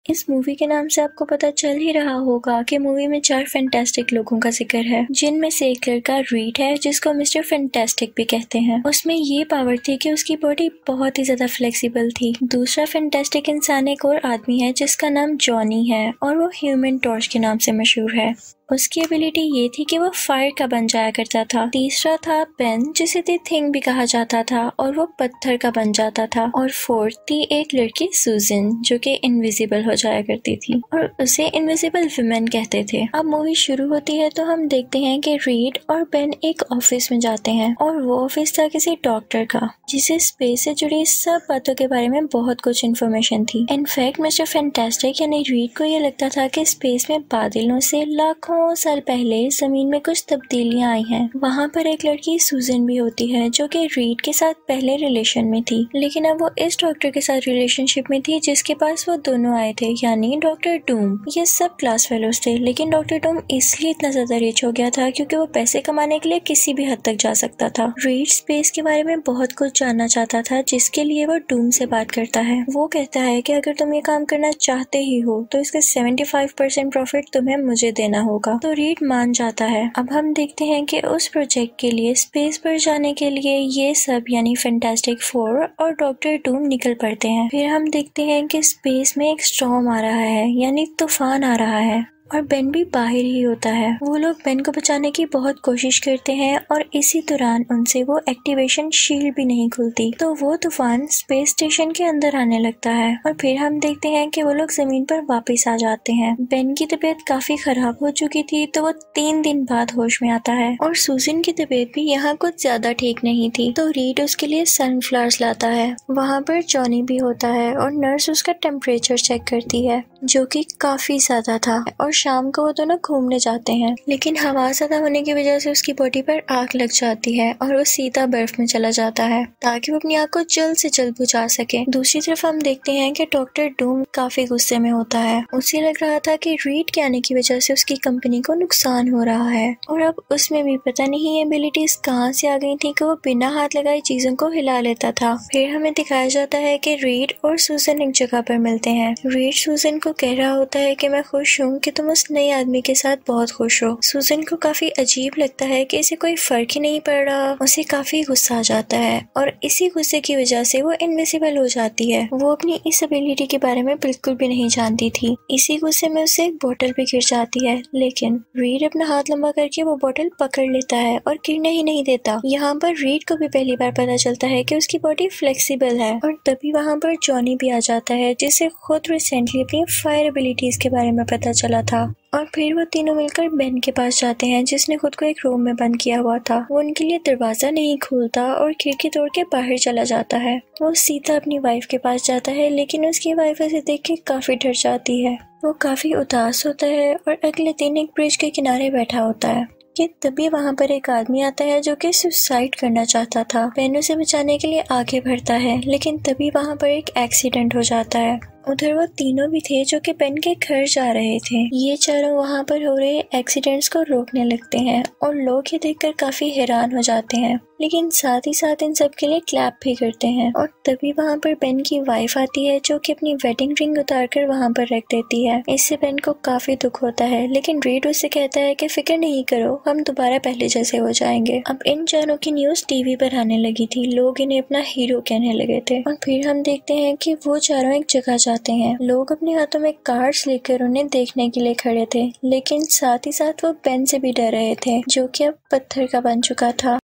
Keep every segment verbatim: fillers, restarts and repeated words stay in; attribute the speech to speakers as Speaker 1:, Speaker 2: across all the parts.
Speaker 1: इस मूवी के नाम से आपको पता चल ही रहा होगा कि मूवी में चार फैंटास्टिक लोगों का जिक्र है, जिनमें से एक लड़का रीड है जिसको मिस्टर फैंटास्टिक भी कहते हैं। उसमें ये पावर थी कि उसकी बॉडी बहुत ही ज्यादा फ्लेक्सिबल थी। दूसरा फैंटास्टिक इंसान एक और आदमी है जिसका नाम जॉनी है और वो ह्यूमन टॉर्च के नाम से मशहूर है। उसकी एबिलिटी ये थी कि वो फायर का बन जाया करता था। तीसरा था पेन जिसे दी थिंग भी कहा जाता था और वो पत्थर का बन जाता था। और फोर्थ थी एक लड़की सुजन जो कि इनविजिबल हो जाया करती थी और उसे इनविजिबल वुमेन कहते थे। अब मूवी शुरू होती है तो हम देखते हैं कि रीड और पेन एक ऑफिस में जाते हैं और वो ऑफिस था किसी डॉक्टर का जिसे स्पेस से जुड़ी सब बातों के बारे में बहुत कुछ इन्फॉर्मेशन थी। इनफैक्ट मिस्टर फैंटास्टिक यानी रीड को ये लगता था कि स्पेस में बादलों से लाखों साल पहले जमीन में कुछ तब्दीलियां आई हैं। वहाँ पर एक लड़की सुजन भी होती है जो कि रीड के साथ पहले रिलेशन में थी, लेकिन अब वो इस डॉक्टर के साथ रिलेशनशिप में थी जिसके पास वो दोनों आए थे, यानी डॉक्टर डूम। ये सब क्लास फेलोज थे, लेकिन डॉक्टर डूम इसलिए इतना ज्यादा रिच हो गया था क्योंकि वो पैसे कमाने के लिए किसी भी हद तक जा सकता था। रीड स्पेस के बारे में बहुत कुछ जानना चाहता था जिसके लिए वो डूम से बात करता है। वो कहता है कि अगर तुम ये काम करना चाहते ही हो तो इसका पचहत्तर परसेंट प्रॉफिट तुम्हें मुझे देना होगा। तो रीड मान जाता है। अब हम देखते हैं कि उस प्रोजेक्ट के लिए स्पेस पर जाने के लिए ये सब यानी फैंटास्टिक फोर और डॉक्टर डूम निकल पड़ते हैं। फिर हम देखते हैं कि स्पेस में एक स्टॉर्म आ रहा है यानी तूफान आ रहा है और बेन भी बाहर ही होता है। वो लोग बेन को बचाने की बहुत कोशिश करते हैं और इसी दौरान उनसे वो एक्टिवेशन शील्ड भी नहीं खुलती, तो वो तूफान स्पेस स्टेशन के अंदर आने लगता है। और फिर हम देखते हैं कि वो लोग जमीन पर वापस आ जाते हैं। बेन की तबीयत काफी खराब हो चुकी थी तो वो तीन दिन बाद होश में आता है और सुजन की तबीयत भी यहाँ कुछ ज्यादा ठीक नहीं थी, तो रीड उसके लिए सनफ्लावर्स लाता है। वहाँ पर जॉनी भी होता है और नर्स उसका टेम्परेचर चेक करती है जो कि काफी ज्यादा था। और शाम को वो दोनों घूमने जाते हैं, लेकिन हवा ज्यादा होने की वजह से उसकी बॉडी पर आग लग जाती है और वो सीधा बर्फ में चला जाता है ताकि वो अपनी आग को जल्द से जल्द बुझा सके। दूसरी तरफ हम देखते हैं कि डॉक्टर डूम काफी गुस्से में होता है। उसे लग रहा था कि रीड के आने की वजह से उसकी कंपनी को नुकसान हो रहा है और अब उसमें भी पता नहीं ये एबिलिटीज कहाँ से आ गई थी कि वो बिना हाथ लगाए चीजों को हिला लेता था। फिर हमें दिखाया जाता है कि रीड और सुजन एक जगह पर मिलते हैं। रीड सुजन को कह रहा होता है कि मैं खुश हूँ कि तुम उस नए आदमी के साथ बहुत खुश हो। सुजन को काफी अजीब लगता है कि इसे कोई फर्क ही नहीं पड़ रहा। उसे काफी गुस्सा आ जाता है और इसी गुस्से की वजह से वो इनविजिबल हो जाती है। वो अपनी इस एबिलिटी के बारे में बिल्कुल भी नहीं जानती थी। इसी गुस्से में उसे एक बोतल भी गिर जाती है, लेकिन रीड अपना हाथ लंबा करके वो बोतल पकड़ लेता है और गिरने ही नहीं देता। यहाँ पर रीड को भी पहली बार पता चलता है कि उसकी बॉडी फ्लेक्सिबल है और तभी वहाँ पर जॉनी भी आ जाता है जिसे खुद रिसेंटली अपनी फायर एबिलिटीज के बारे में पता चला था। और फिर वो तीनों मिलकर बेन के पास जाते हैं जिसने खुद को एक रूम में बंद किया हुआ था। वो उनके लिए दरवाजा नहीं खोलता और खिड़की तोड़ के बाहर चला जाता है। वो सीधा अपनी वाइफ के पास जाता है, लेकिन उसकी वाइफ उसे देख के काफी डर जाती है। वो काफी उदास होता है और अगले दिन एक ब्रिज के किनारे बैठा होता है कि तभी वहाँ पर एक आदमी आता है जो कि सुसाइड करना चाहता था। बेन उसे बचाने के लिए आगे बढ़ता है, लेकिन तभी वहाँ पर एक एक्सीडेंट हो जाता है। उधर वो तीनों भी थे जो कि बेन के घर जा रहे थे। ये चारों वहाँ पर हो रहे एक्सीडेंट्स को रोकने लगते हैं और लोग ये देखकर काफी हैरान हो जाते हैं, लेकिन साथ ही साथ इन सब के लिए क्लैप भी करते हैं। और तभी वहाँ पर बेन की वाइफ आती है जो कि अपनी वेडिंग रिंग उतारकर वहाँ पर रख देती है। इससे बेन को काफी दुख होता है, लेकिन रीड उससे कहता है कि फिक्र नहीं करो, हम दोबारा पहले जैसे हो जाएंगे। अब इन चारों की न्यूज टीवी पर आने लगी थी, लोग इन्हें अपना हीरो कहने लगे थे। और फिर हम देखते हैं कि वो चारों एक जगह जाते हैं। लोग अपने हाथों में कार्ड्स लेकर उन्हें देखने के लिए खड़े थे, लेकिन साथ ही साथ वो बेन से भी डर रहे थे जो कि अब पत्थर का बन चुका था।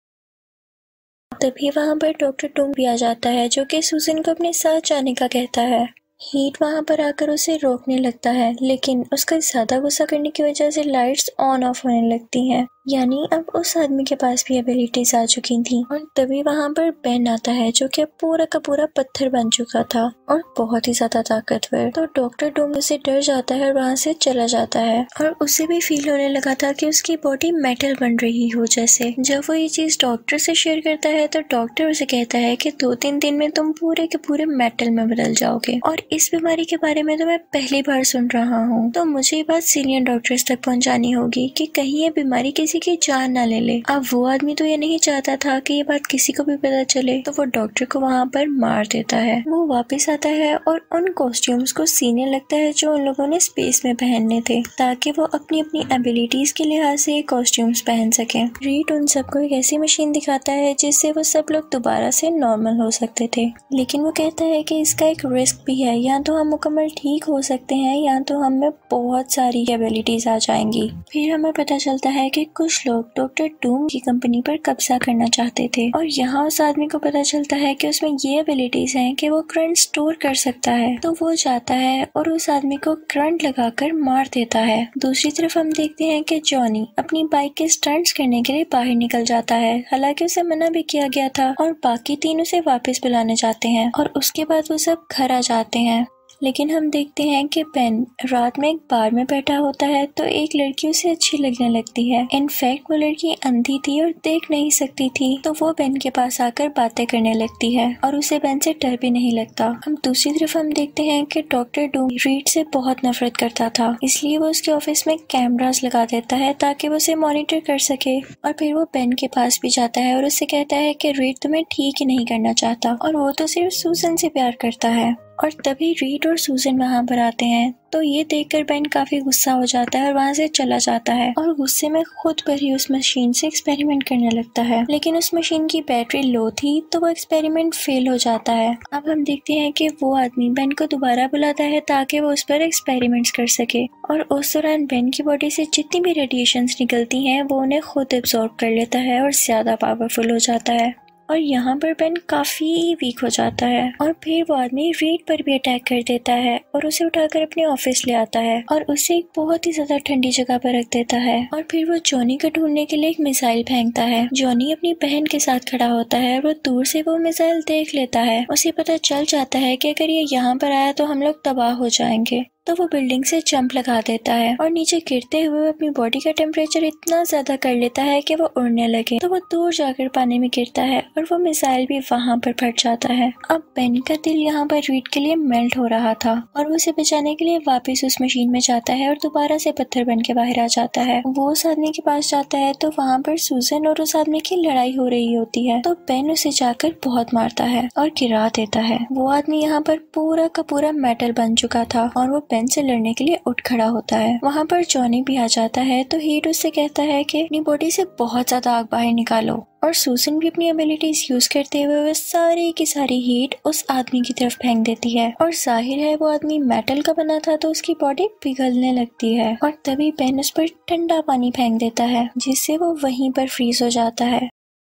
Speaker 1: तभी वहाँ पर डॉक्टर डूम भी आ जाता है जो कि सुजन को अपने साथ जाने का कहता है। हीट वहाँ पर आकर उसे रोकने लगता है, लेकिन उसका ज्यादा गुस्सा करने की वजह से लाइट्स ऑन ऑफ होने लगती हैं, यानी अब उस आदमी के पास भी एबिलिटीज आ चुकी थी। और तभी वहाँ पर बेन आता है जो कि पूरा का पूरा पत्थर बन चुका था और बहुत ही ज्यादा ताकतवर। तो डॉक्टर डूम उसे डर जाता है और वहाँ से चला जाता है और उसे भी फील होने लगा था कि उसकी बॉडी मेटल बन रही हो जैसे। जब वो ये चीज डॉक्टर से शेयर करता है तो डॉक्टर उसे कहता है कि दो तीन दिन में तुम पूरे के पूरे मेटल में बदल जाओगे और इस बीमारी के बारे में तो मैं पहली बार सुन रहा हूँ। तो मुझे ये बात सीनियर डॉक्टर्स तक पहुँचानी होगी कि कहीं ये बीमारी किसी किसी की जान ना ले ले। अब वो आदमी तो ये नहीं चाहता था कि ये बात किसी को भी पता चले, तो वो डॉक्टर को वहाँ पर मार देता है। वो वापस आता है और उन कॉस्ट्यूम्स को सीने लगता है जो उन लोगों ने स्पेस में पहनने थे, ताकि वो अपनी अपनी एबिलिटीज के लिहाज से ये कॉस्ट्यूम्स पहन सके। रीड उन सबको एक ऐसी मशीन दिखाता है जिससे वो सब लोग दोबारा से नॉर्मल हो सकते थे, लेकिन वो कहता है कि इसका एक रिस्क भी है, या तो हम मुकम्मल ठीक हो सकते हैं या तो हमें बहुत सारी एबिलिटीज आ जाएंगी। फिर हमें पता चलता है कि कुछ लोग डॉक्टर डूम की कंपनी पर कब्जा करना चाहते थे, और यहाँ उस आदमी को पता चलता है कि उसमें ये एबिलिटीज हैं कि वो करंट स्टोर कर सकता है। तो वो जाता है और उस आदमी को करंट लगाकर मार देता है। दूसरी तरफ हम देखते हैं कि जॉनी अपनी बाइक के स्टंट्स करने के लिए बाहर निकल जाता है, हालांकि उसे मना भी किया गया था, और बाकी तीन उसे वापस बुलाने जाते हैं और उसके बाद वो सब घर आ जाते हैं। लेकिन हम देखते हैं कि बेन रात में एक बार में बैठा होता है तो एक लड़की उसे अच्छी लगने लगती है। इनफैक्ट वो लड़की अंधी थी और देख नहीं सकती थी, तो वो बेन के पास आकर बातें करने लगती है और उसे बेन से डर भी नहीं लगता। हम दूसरी तरफ हम देखते हैं कि डॉक्टर डूम रीड से बहुत नफरत करता था, इसलिए वो उसके ऑफिस में कैमरास लगा देता है ताकि वो उसे मॉनिटर कर सके। और फिर वो बेन के पास भी जाता है और उससे कहता है कि रीड तुम्हें ठीक ही नहीं करना चाहता और वो तो सिर्फ सूजन से प्यार करता है। और तभी रीड और सूजन वहाँ पर आते हैं, तो ये देखकर बेन काफी गुस्सा हो जाता है और वहाँ से चला जाता है और गुस्से में खुद पर ही उस मशीन से एक्सपेरिमेंट करने लगता है। लेकिन उस मशीन की बैटरी लो थी तो वो एक्सपेरिमेंट फेल हो जाता है। अब हम देखते हैं कि वो आदमी बेन को दोबारा बुलाता है ताकि वो उस पर एक्सपेरिमेंट्स कर सके, और उस दौरान बेन की बॉडी से जितनी भी रेडिएशंस निकलती हैं वो उन्हें खुद एब्जॉर्ब कर लेता है और ज्यादा पावरफुल हो जाता है। और यहाँ पर बेन काफी वीक हो जाता है और फिर वो आदमी रीड पर भी अटैक कर देता है और उसे उठाकर अपने ऑफिस ले आता है और उसे एक बहुत ही ज्यादा ठंडी जगह पर रख देता है। और फिर वो जॉनी को ढूंढने के लिए एक मिसाइल फेंकता है। जॉनी अपनी बहन के साथ खड़ा होता है, वो दूर से वो मिसाइल देख लेता है। उसे पता चल जाता है कि अगर ये यहाँ पर आया तो हम लोग तबाह हो जाएंगे, तो वो बिल्डिंग से जंप लगा देता है और नीचे गिरते हुए अपनी बॉडी का टेम्परेचर इतना ज्यादा कर लेता है कि वो उड़ने लगे। तो वो दूर जाकर पानी में गिरता है और वो मिसाइल भी वहाँ पर फट जाता है। अब बेन का दिल यहाँ पर रीड के लिए मेल्ट हो रहा था और वो उसे बचाने के लिए वापस उस मशीन में जाता है और दोबारा से पत्थर बन के बाहर आ जाता है। वो उस आदमी के पास जाता है तो वहाँ पर सूजन और उस आदमी की लड़ाई हो रही होती है, तो बेन उसे जाकर बहुत मारता है और गिरा देता है। वो आदमी यहाँ पर पूरा का पूरा मेटल बन चुका था और वो बेन से लड़ने के लिए उठ खड़ा होता है। वहाँ पर जॉनी भी आ जाता है, तो हीट उससे कहता है कि अपनी बॉडी से बहुत ज्यादा आग बाहर निकालो, और सूजन भी अपनी एबिलिटीज यूज करते हुए वो सारी की सारी हीट उस आदमी की तरफ फेंक देती है। और जाहिर है वो आदमी मेटल का बना था तो उसकी बॉडी पिघलने लगती है, और तभी बेन उस पर ठंडा पानी फेंक देता है जिससे वो वहीं पर फ्रीज हो जाता है।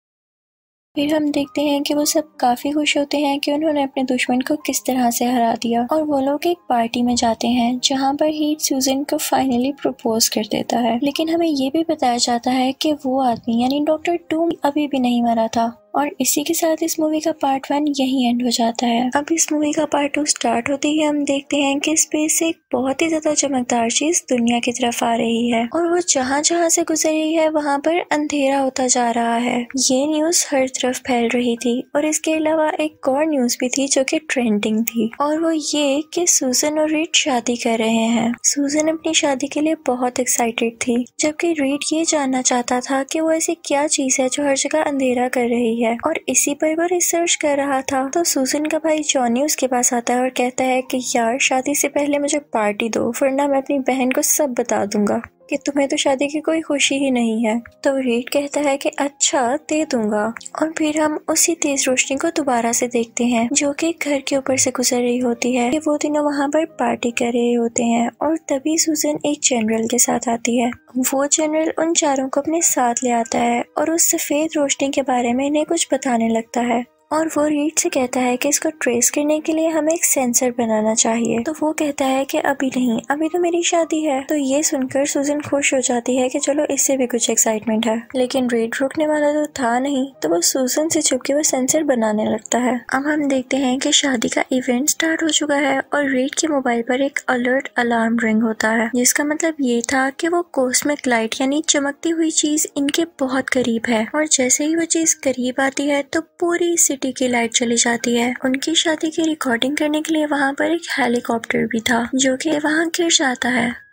Speaker 1: फिर हम देखते हैं कि वो सब काफी खुश होते हैं कि उन्होंने अपने दुश्मन को किस तरह से हरा दिया, और वो लोग एक पार्टी में जाते हैं जहाँ पर हीट सूजन को फाइनली प्रपोज कर देता है। लेकिन हमें ये भी बताया जाता है कि वो आदमी यानी डॉक्टर डूम अभी भी नहीं मरा था। और इसी के साथ इस मूवी का पार्ट वन यही एंड हो जाता है। अब इस मूवी का पार्ट टू स्टार्ट होते ही हम देखते हैं कि स्पेस से एक बहुत ही ज्यादा चमकदार चीज दुनिया की तरफ आ रही है, और वो जहाँ जहाँ से गुजर रही है वहाँ पर अंधेरा होता जा रहा है। ये न्यूज हर तरफ फैल रही थी, और इसके अलावा एक और न्यूज भी थी जो कि ट्रेंडिंग थी, और वो ये कि सूजन और रीड शादी कर रहे हैं। सूजन अपनी शादी के लिए बहुत एक्साइटेड थी, जबकि रीड ये जानना चाहता था कि वो ऐसी क्या चीज है जो हर जगह अंधेरा कर रही है, और इसी पर वो रिसर्च कर रहा था। तो सूजन का भाई जॉनी उसके पास आता है और कहता है कि यार शादी से पहले मुझे पार्टी दो, वरना मैं अपनी बहन को सब बता दूंगा कि तुम्हें तो शादी की कोई खुशी ही नहीं है। तो रीड कहता है कि अच्छा दे दूंगा। और फिर हम उसी तेज रोशनी को दोबारा से देखते हैं जो कि घर के ऊपर से गुजर रही होती है कि वो तीनों वहाँ पर पार्टी कर रहे होते हैं, और तभी सूजन एक जनरल के साथ आती है। वो जनरल उन चारों को अपने साथ ले आता है और उस सफेद रोशनी के बारे में इन्हें कुछ बताने लगता है, और वो रीड से कहता है कि इसको ट्रेस करने के लिए हमें एक सेंसर बनाना चाहिए। तो वो कहता है कि अभी नहीं, अभी तो मेरी शादी है। तो ये सुनकर सूजन खुश हो जाती है कि चलो इससे भी कुछ एक्साइटमेंट है, लेकिन रीड रुकने वाला तो था नहीं, तो वो सूजन से छुप के वो सेंसर बनाने लगता है। अब हम देखते हैं कि शादी का इवेंट स्टार्ट हो चुका है और रीड के मोबाइल पर एक अलर्ट अलार्म रिंग होता है, जिसका मतलब ये था कि वो कॉस्मिक लाइट यानी चमकती हुई चीज इनके बहुत करीब है, और जैसे ही वो चीज करीब आती है तो पूरी सिटी की लाइट चली जाती है। उनकी शादी की रिकॉर्डिंग करने के लिए वहाँ पर एक हेलीकॉप्टर भी था जो कि वहाँ गिर जाता है।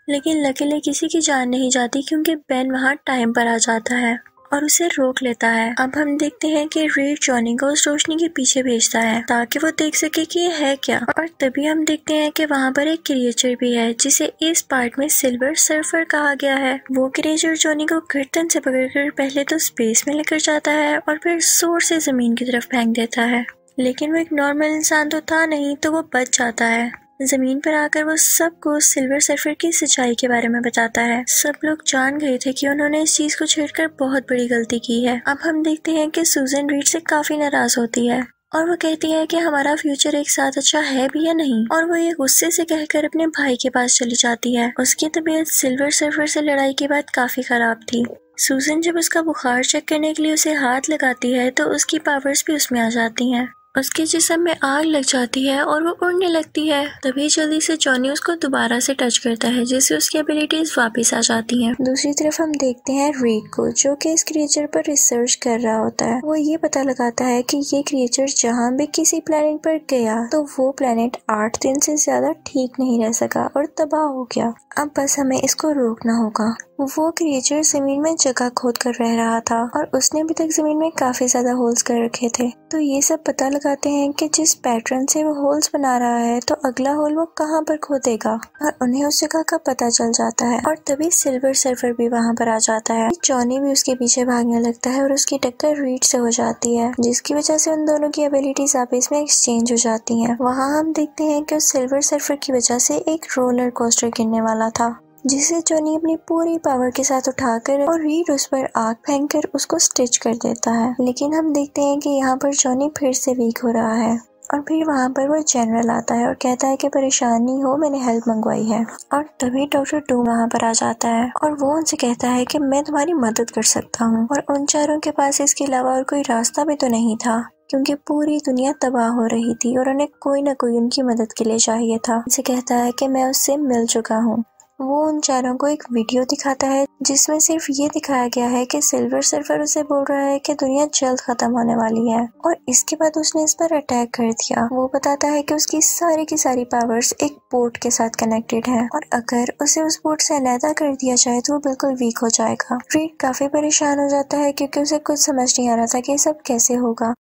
Speaker 1: लेकिन लकीली किसी की जान नहीं जाती क्योंकि बेन वहाँ टाइम पर आ जाता है और उसे रोक लेता है। अब हम देखते हैं कि रीड जॉनी को उस रोशनी के पीछे भेजता है ताकि वो देख सके कि ये है क्या, और तभी हम देखते हैं कि वहाँ पर एक क्रिएचर भी है जिसे इस पार्ट में सिल्वर सर्फर कहा गया है। वो क्रिएचर जॉनी को गर्दन से पकड़कर पहले तो स्पेस में लेकर जाता है और फिर जोर से जमीन की तरफ फेंक देता है, लेकिन वो एक नॉर्मल इंसान तो था नहीं, तो वो बच जाता है। जमीन पर आकर वो सबको सिल्वर सर्फर की सच्चाई के बारे में बताता है। सब लोग जान गए थे कि उन्होंने इस चीज को छेड़कर बहुत बड़ी गलती की है। अब हम देखते हैं कि सूजन रीड से काफी नाराज होती है और वो कहती है कि हमारा फ्यूचर एक साथ अच्छा है भी या नहीं, और वो ये गुस्से से कहकर अपने भाई के पास चली जाती है। उसकी तबीयत सिल्वर सर्फर से लड़ाई के बाद काफी खराब थी। सूजन जब उसका बुखार चेक करने के लिए उसे हाथ लगाती है तो उसकी पावर्स भी उसमें आ जाती हैं। उसके जिस्म में आग लग जाती है और वो उड़ने लगती है। तभी जल्दी से जॉनी उसको दोबारा से टच करता है जिससे उसकी एबिलिटीज वापस आ जाती हैं। दूसरी तरफ हम देखते हैं रीड को जो कि इस क्रिएचर पर रिसर्च कर रहा होता है। वो ये पता लगाता है कि ये क्रिएचर जहाँ भी किसी प्लेनेट पर गया तो वो प्लेनेट आठ दिन से ज्यादा ठीक नहीं रह सका और तबाह हो गया। अब बस हमें इसको रोकना होगा। वो क्रिएचर जमीन में जगह खोद कर रह रहा था और उसने अभी तक जमीन में काफी ज्यादा होल्स कर रखे थे। तो ये सब पता लगाते हैं कि जिस पैटर्न से वो होल्स बना रहा है तो अगला होल वो कहाँ पर खोदेगा, और उन्हें उस जगह का पता चल जाता है। और तभी सिल्वर सर्फर भी वहाँ पर आ जाता है। जॉनी भी उसके पीछे भागने लगता है और उसकी टक्कर रीड से हो जाती है जिसकी वजह से उन दोनों की एबिलिटीज आपस में एक्सचेंज हो जाती है। वहाँ हम देखते हैं कि उस सिल्वर सर्फर की वजह से एक रोलर कोस्टर गिरने वाला था जिसे जॉनी अपनी पूरी पावर के साथ उठाकर और रीड उस पर आग फेंककर उसको स्टिच कर देता है। लेकिन हम देखते हैं कि यहाँ पर जॉनी फिर से वीक हो रहा है और फिर वहाँ पर वो जनरल आता है और कहता है कि परेशान नहीं हो, मैंने हेल्प मंगवाई है। और तभी डॉक्टर डूम वहाँ पर आ जाता है और वो उनसे कहता है कि मैं तुम्हारी मदद कर सकता हूँ। और उन चारों के पास इसके अलावा और कोई रास्ता भी तो नहीं था क्योंकि पूरी दुनिया तबाह हो रही थी और उन्हें कोई न कोई उनकी मदद के लिए चाहिए था। उनसे कहता है कि मैं उससे मिल चुका हूँ। वो उन चारों को एक वीडियो दिखाता है जिसमें सिर्फ ये दिखाया गया है कि सिल्वर सर्फर उसे बोल रहा है कि दुनिया जल्द खत्म होने वाली है और इसके बाद उसने इस पर अटैक कर दिया। वो बताता है कि उसकी सारी की सारी पावर्स एक बोट के साथ कनेक्टेड है और अगर उसे उस बोट से अलहदा कर दिया जाए तो वो बिल्कुल वीक हो जाएगा। रीड काफी परेशान हो जाता है क्योंकि उसे कुछ समझ नहीं आ रहा था कि सब कैसे होगा।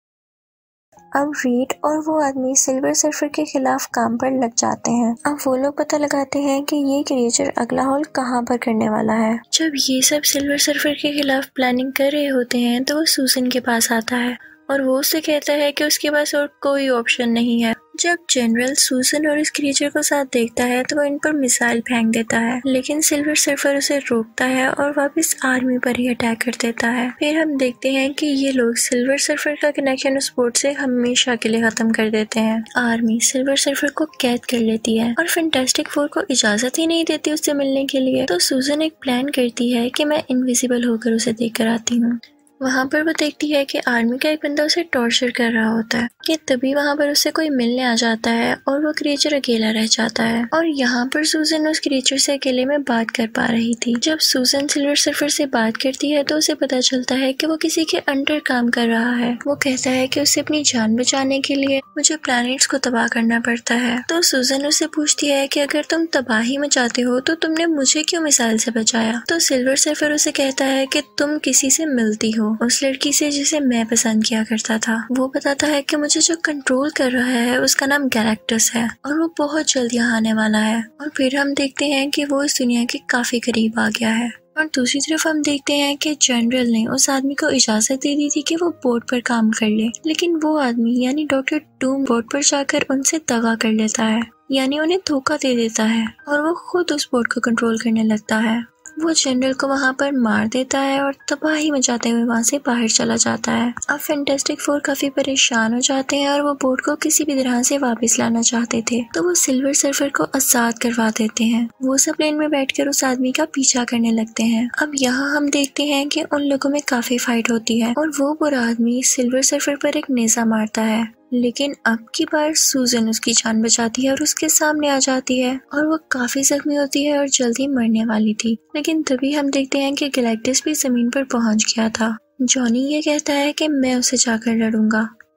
Speaker 1: अब रीड और वो आदमी सिल्वर सर्फर के खिलाफ काम पर लग जाते हैं। अब वो लोग पता लगाते हैं कि ये क्रिएचर अगला होल कहाँ पर करने वाला है। जब ये सब सिल्वर सर्फर के खिलाफ प्लानिंग कर रहे होते हैं तो वो सूजन के पास आता है और वो उससे कहता है कि उसके पास और कोई ऑप्शन नहीं है। जब जनरल सूजन और इस क्रिएचर को साथ देखता है तो वो इन पर मिसाइल फेंक देता है, लेकिन सिल्वर सर्फर उसे रोकता है और वापस आर्मी पर ही अटैक कर देता है। फिर हम देखते हैं कि ये लोग सिल्वर सर्फर का कनेक्शन उस बोट से हमेशा के लिए खत्म कर देते हैं। आर्मी सिल्वर सर्फर को कैद कर लेती है और फैंटास्टिक फोर को इजाजत ही नहीं देती उससे मिलने के लिए। तो सूजन एक प्लान करती है कि मैं इनविजिबल होकर उसे देख कर आती हूँ। वहाँ पर वो देखती है कि आर्मी का एक बंदा उसे टॉर्चर कर रहा होता है कि तभी वहाँ पर उससे कोई मिलने आ जाता है और वो क्रिएचर अकेला रह जाता है। और यहाँ पर सूजन उस क्रिएचर से अकेले में बात कर पा रही थी। जब सूजन सिल्वर सर्फर से बात करती है तो उसे पता चलता है कि वो किसी के अंडर काम कर रहा है। वो कहता है कि उसे अपनी जान बचाने के लिए मुझे प्लैनेट्स को तबाह करना पड़ता है। तो सूजन उससे पूछती है कि अगर तुम तबाही मचाते हो तो तुमने मुझे क्यों मिसाइल से बचाया। तो सिल्वर सर्फर उसे कहता है कि तुम किसी से मिलती हो, उस लड़की से जिसे मैं पसंद किया करता था। वो बताता है कि मुझे जो कंट्रोल कर रहा है उसका नाम गैलेक्टस है और वो बहुत जल्द यहाँ आने वाला है। और फिर हम देखते हैं कि वो इस दुनिया के काफी करीब आ गया है। और दूसरी तरफ हम देखते हैं कि जनरल ने उस आदमी को इजाजत दे दी थी कि वो बोट पर काम कर ले, लेकिन वो आदमी यानी डॉक्टर डूम बोट पर जाकर उनसे दगा कर लेता है, यानी उन्हें धोखा दे देता है और वो खुद उस बोट को कंट्रोल करने लगता है। वो जनरल को वहाँ पर मार देता है और तबाही मचाते हुए वहाँ से बाहर चला जाता है। अब फैंटास्टिक फोर काफी परेशान हो जाते हैं और वो बोट को किसी भी तरह से वापस लाना चाहते थे, तो वो सिल्वर सर्फर को आजाद करवा देते हैं। वो सब प्लेन में बैठकर उस आदमी का पीछा करने लगते हैं। अब यहाँ हम देखते हैं कि उन लोगों में काफी फाइट होती है और वो बुरा आदमी सिल्वर सर्फर पर एक नेजा मारता है, लेकिन अब की बार सूजन उसकी जान बचाती है और उसके सामने आ जाती है और वो काफी जख्मी होती है और जल्दी मरने वाली थी। लेकिन तभी हम देखते हैं कि गैलेक्टस भी जमीन पर पहुंच गया था। जॉनी ये कहता है कि मैं उसे जाकर लड़ूंगा,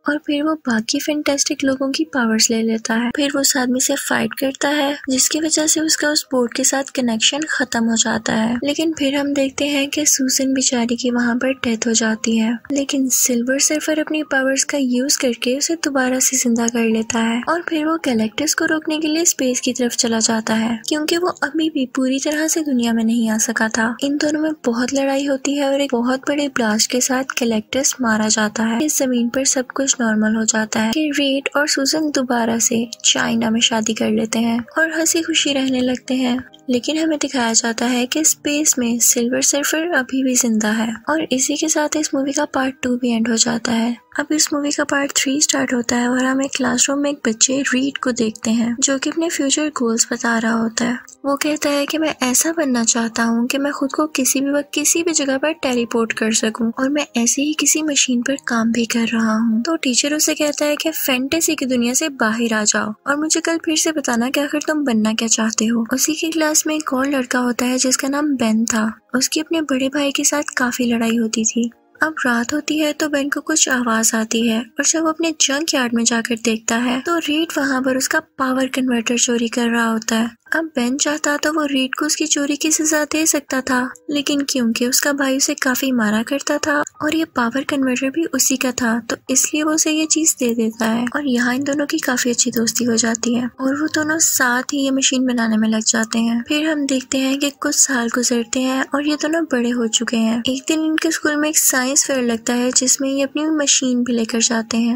Speaker 1: और फिर वो बाकी फैंटास्टिक लोगों की पावर्स ले लेता है। फिर वो उस आदमी से फाइट करता है जिसकी वजह से उसका उस बोर्ड के साथ कनेक्शन खत्म हो जाता है। लेकिन फिर हम देखते हैं कि सूजन बेचारी की वहाँ पर डेथ हो जाती है, लेकिन सिल्वर सर्फर अपनी पावर्स का यूज करके उसे दोबारा से जिंदा कर लेता है और फिर वो गैलेक्टस को रोकने के लिए स्पेस की तरफ चला जाता है क्योंकि वो अभी भी पूरी तरह से दुनिया में नहीं आ सका था। इन दोनों में बहुत लड़ाई होती है और एक बहुत बड़े ब्लास्ट के साथ गैलेक्टस मारा जाता है। इस जमीन पर सब कुछ नॉर्मल हो जाता है कि रीड और सूजन दोबारा से चाइना में शादी कर लेते हैं और हंसी खुशी रहने लगते हैं। लेकिन हमें दिखाया जाता है कि स्पेस में सिल्वर सर्फर अभी भी जिंदा है और इसी के साथ इस मूवी का पार्ट टू भी एंड हो जाता है। अब इस मूवी का पार्ट थ्री स्टार्ट होता है और हम एक क्लासरूम में एक बच्चे रीड को देखते हैं जो कि अपने फ्यूचर गोल्स बता रहा होता है। वो कहता है कि मैं ऐसा बनना चाहता हूँ कि मैं खुद को किसी भी वक्त किसी भी जगह पर टेलीपोर्ट कर सकूं और मैं ऐसे ही किसी मशीन पर काम भी कर रहा हूँ। तो टीचर उसे कहता है कि फैंटेसी की दुनिया से बाहर आ जाओ और मुझे कल फिर से बताना कि आखिर तुम बनना क्या चाहते हो। उसी की क्लास में एक और लड़का होता है जिसका नाम बेन था। उसकी अपने बड़े भाई के साथ काफी लड़ाई होती थी। अब रात होती है तो बेन को कुछ आवाज आती है और जब वो अपने जंक यार्ड में जाकर देखता है तो रीड वहाँ पर उसका पावर कन्वर्टर चोरी कर रहा होता है। अब बेन चाहता तो वो रीड को उसकी चोरी की सजा दे सकता था, लेकिन क्योंकि उसका भाई उसे काफी मारा करता था और ये पावर कन्वर्टर भी उसी का था तो इसलिए वो उसे ये चीज दे देता है और यहाँ इन दोनों की काफी अच्छी दोस्ती हो जाती है और वो दोनों साथ ही ये मशीन बनाने में लग जाते हैं। फिर हम देखते हैं कि कुछ साल गुजरते हैं और ये दोनों बड़े हो चुके हैं। एक दिन इनके स्कूल में एक साइंस फेयर लगता है जिसमें ये अपनी मशीन भी लेकर जाते हैं।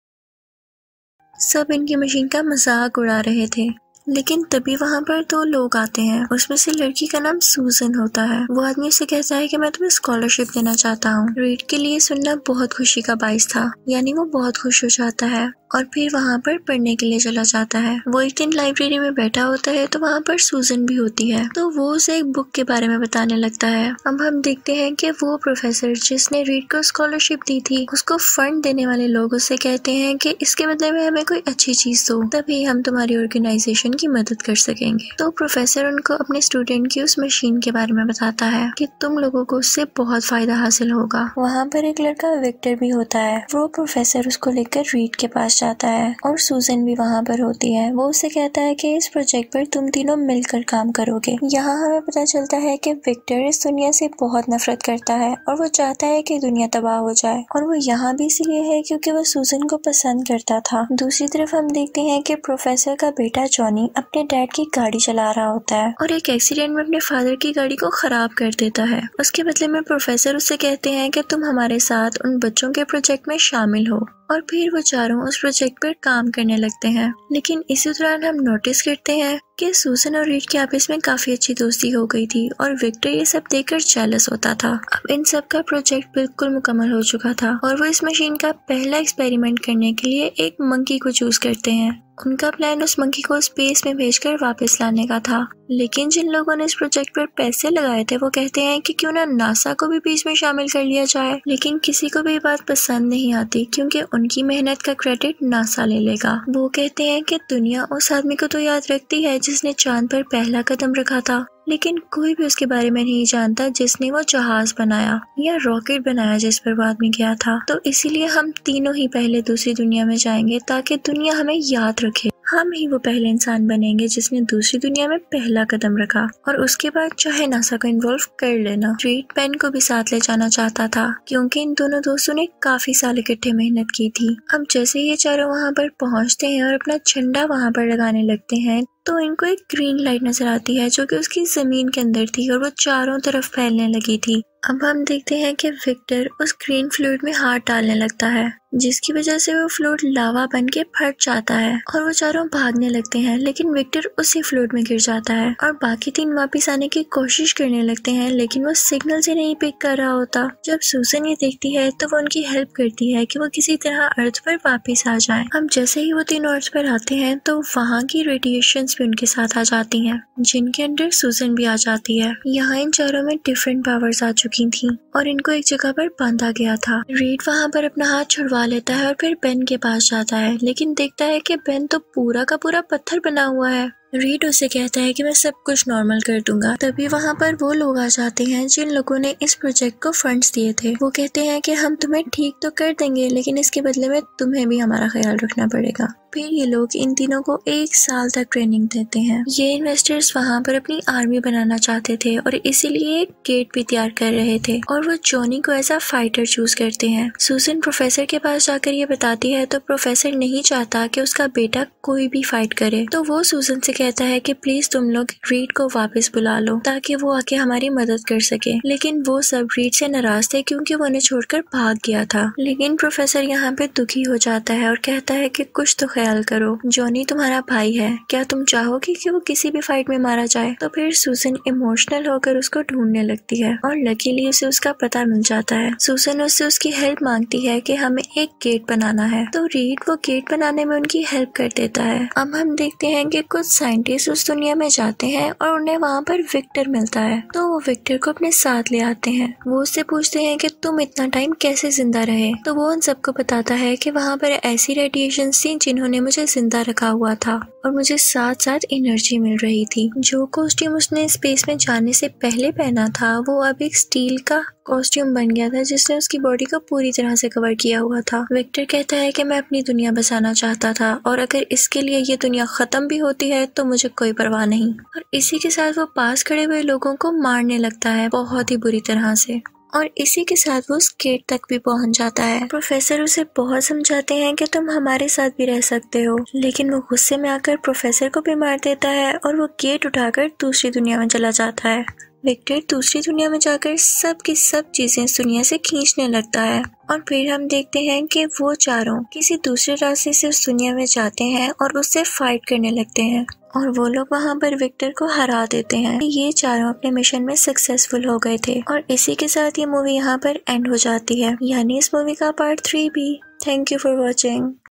Speaker 1: सब इनकी मशीन का मजाक उड़ा रहे थे, लेकिन तभी वहाँ पर दो लोग आते हैं। उसमें से लड़की का नाम सूजन होता है। वो आदमी उसे कहता है कि मैं तुम्हें स्कॉलरशिप देना चाहता हूँ। रीड के लिए सुनना बहुत खुशी का बाइस था, यानी वो बहुत खुश हो जाता है और फिर वहाँ पर पढ़ने के लिए चला जाता है। वो एक दिन लाइब्रेरी में बैठा होता है तो वहाँ पर सूजन भी होती है तो वो उसे एक बुक के बारे में बताने लगता है। अब हम देखते हैं कि वो प्रोफेसर जिसने रीड को स्कॉलरशिप दी थी उसको फंड देने वाले लोग उससे कहते हैं कि इसके बदले में हमें कोई अच्छी चीज दो, तभी हम तुम्हारी ऑर्गेनाइजेशन की मदद कर सकेंगे। तो प्रोफेसर उनको अपने स्टूडेंट की उस मशीन के बारे में बताता है कि तुम लोगों को उससे बहुत फायदा हासिल होगा। वहाँ पर एक लड़का विक्टर भी होता है। वो प्रोफेसर उसको लेकर रीड के पास जाता है और सूजन भी वहाँ पर होती है। वो उसे कहता है कि इस प्रोजेक्ट पर तुम तीनों मिलकर काम करोगे। यहाँ हमें पता चलता है कि विक्टर इस दुनिया से बहुत नफरत करता है और वो चाहता है कि दुनिया तबाह हो जाए और वो यहाँ भी इसलिए है क्योंकि वो सूजन को पसंद करता था। दूसरी तरफ हम देखते हैं कि प्रोफेसर का बेटा जॉनी अपने डैड की गाड़ी चला रहा होता है और एक एक्सीडेंट में अपने फादर की गाड़ी को खराब कर देता है। उसके बदले में प्रोफेसर उससे कहते हैं कि तुम हमारे साथ उन बच्चों के प्रोजेक्ट में शामिल हो और फिर वो चारों उस प्रोजेक्ट पर काम करने लगते हैं। लेकिन इसी दौरान हम नोटिस करते हैं कि सूजन और रीड के आपस में काफी अच्छी दोस्ती हो गई थी और विक्टर ये सब देखकर जेलस होता था। अब इन सब का प्रोजेक्ट बिल्कुल मुकम्मल हो चुका था और वो इस मशीन का पहला एक्सपेरिमेंट करने के लिए एक मंकी को चूज करते हैं। उनका प्लान उस मंकी को स्पेस में भेजकर वापस लाने का था, लेकिन जिन लोगों ने इस प्रोजेक्ट पर पैसे लगाए थे वो कहते हैं कि क्यों ना नासा को भी बीच में शामिल कर लिया जाए। लेकिन किसी को भी ये बात पसंद नहीं आती क्योंकि उनकी मेहनत का क्रेडिट नासा ले लेगा। वो कहते हैं कि दुनिया उस आदमी को तो याद रखती है जिसने चांद पर पहला कदम रखा था, लेकिन कोई भी उसके बारे में नहीं जानता जिसने वो जहाज बनाया या रॉकेट बनाया जिस पर वो आदमी गया था। तो इसीलिए हम तीनों ही पहले दूसरी दुनिया में जाएंगे ताकि दुनिया हमें याद रखे। हम ही वो पहले इंसान बनेंगे जिसने दूसरी दुनिया में पहला कदम रखा और उसके बाद चाहे नासा को इन्वॉल्व कर लेना। रीड पेन को भी साथ ले जाना चाहता था क्योंकि इन दोनों दोस्तों ने काफी साल इकट्ठे मेहनत की थी। अब जैसे ये चारों वहाँ पर पहुँचते हैं और अपना झंडा वहाँ पर लगाने लगते हैं तो इनको एक ग्रीन लाइट नजर आती है जो कि उसकी जमीन के अंदर थी और वो चारों तरफ फैलने लगी थी। अब हम देखते हैं कि विक्टर उस ग्रीन फ्लूइड में हाथ डालने लगता है जिसकी वजह से वो फ्लूइड लावा बन के फट जाता है और वो चारों भागने लगते हैं, लेकिन विक्टर उसी फ्लूइड में गिर जाता है और बाकी तीन वापस आने की कोशिश करने लगते हैं, लेकिन वो सिग्नल से नहीं पिक कर रहा होता। जब सूजन ये देखती है तो वो उनकी हेल्प करती है कि वो किसी तरह अर्थ पर वापस आ जाएं। अब जैसे ही वो तीनों अर्थ पर आते हैं तो वहाँ की रेडिएशन भी उनके साथ आ जाती हैं, जिनके अंदर सूजन भी आ जाती है। यहाँ इन चारों में डिफरेंट पावर्स आ चुकी थी और इनको एक जगह पर बांधा गया था। रीड वहाँ पर अपना हाथ छुड़वा लेता है और फिर बेन के पास जाता है, लेकिन देखता है कि बेन तो पूरा का पूरा पत्थर बना हुआ है। रीड उसे कहता है कि मैं सब कुछ नॉर्मल कर दूंगा। तभी वहाँ पर वो लोग आ जाते हैं जिन लोगों ने इस प्रोजेक्ट को फंड्स दिए थे। वो कहते हैं कि हम तुम्हें ठीक तो कर देंगे, लेकिन इसके बदले में तुम्हें भी हमारा ख्याल रखना पड़ेगा। फिर ये लोग इन तीनों को एक साल तक ट्रेनिंग देते हैं। ये इन्वेस्टर्स वहाँ पर अपनी आर्मी बनाना चाहते थे और इसीलिए एक गेट भी तैयार कर रहे थे और वो जॉनी को एज अ फाइटर चूज करते हैं। सुसन प्रोफेसर के पास जाकर ये बताती है तो प्रोफेसर नहीं चाहता कि उसका बेटा कोई भी फाइट करे, तो वो सुसन से कहता है कि प्लीज तुम लोग रीड को वापस बुला लो ताकि वो आके हमारी मदद कर सके। लेकिन वो सब रीड से नाराज थे क्योंकि वो उन्हें छोड़कर भाग गया था। लेकिन प्रोफेसर यहाँ पे दुखी हो जाता है और कहता है कि कुछ तो ख्याल करो, जॉनी तुम्हारा भाई है, क्या तुम चाहोगे कि वो किसी भी फाइट में मारा जाए? तो फिर सुसन इमोशनल होकर उसको ढूंढने लगती है और लकीली उसे उसका पता मिल जाता है। सुसन उससे उसकी हेल्प मांगती है कि हमें एक गेट बनाना है, तो रीड वो गेट बनाने में उनकी हेल्प कर देता है। अब हम देखते हैं कि कुछ साइंटिस्ट उस दुनिया में जाते हैं और उन्हें वहाँ पर विक्टर मिलता है, तो वो विक्टर को अपने साथ ले आते हैं। वो उससे पूछते हैं कि तुम इतना टाइम कैसे जिंदा रहे, तो वो उन सबको बताता है कि वहाँ पर ऐसी रेडिएशन थी जिन्होंने मुझे जिंदा रखा हुआ था और मुझे साथ साथ एनर्जी मिल रही थी। जो कॉस्ट्यूम उसने स्पेस में जाने से पहले पहना था वो अब एक स्टील का कॉस्ट्यूम बन गया था जिसने उसकी बॉडी को पूरी तरह से कवर किया हुआ था। विक्टर कहता है कि मैं अपनी दुनिया बसाना चाहता था और अगर इसके लिए ये दुनिया खत्म भी होती है तो मुझे कोई परवाह नहीं। और इसी के साथ वो पास खड़े हुए लोगों को मारने लगता है बहुत ही बुरी तरह से और इसी के साथ वो उस गेट तक भी पहुंच जाता है। प्रोफेसर उसे बहुत समझाते हैं कि तुम हमारे साथ भी रह सकते हो, लेकिन वो गुस्से में आकर प्रोफेसर को भी मार देता है और वो गेट उठाकर दूसरी दुनिया में चला जाता है। विक्टर दूसरी दुनिया में जाकर सब की सब चीजें इस दुनिया से खींचने लगता है और फिर हम देखते हैं कि वो चारों किसी दूसरे रास्ते से उस दुनिया में जाते हैं और उससे फाइट करने लगते हैं और वो लोग वहाँ पर विक्टर को हरा देते हैं। ये चारों अपने मिशन में सक्सेसफुल हो गए थे और इसी के साथ ये मूवी यहाँ पर एंड हो जाती है, यानी इस मूवी का पार्ट थ्री भी। Thank you for watching.